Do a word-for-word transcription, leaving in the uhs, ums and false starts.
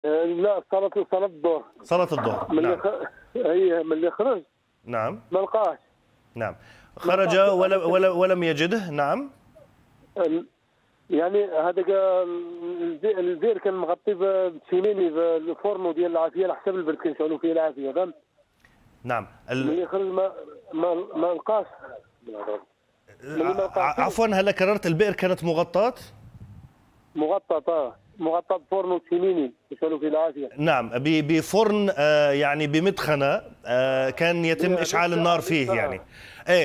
آه، لا، صلاة صلاة الظهر. صلاة الظهر، من اللي نعم. خ... هي من اللي خرج نعم. ما لقاش. نعم. ما خرج لقاش ولم هذاك ولم ولم يجده. نعم. ال- يعني هذاك الزي- الزير كان مغطي بسينيني بالفورنو ديال العافيه على حسب البرد كنشعلوا فيه العافيه، فهمت. نعم. ال... ملي خرج ما ما ما لقاش. ملي ما لقاش ع- عفوا، هل كررت البئر كانت مغطاة؟ مغطى اه مغطى بفورنو سينيني كنشعلوا فيه العافيه. نعم، ب- بفرن، آه، يعني بمدخنة، آه، كان يتم إشعال النار فيه آه. يعني. إيه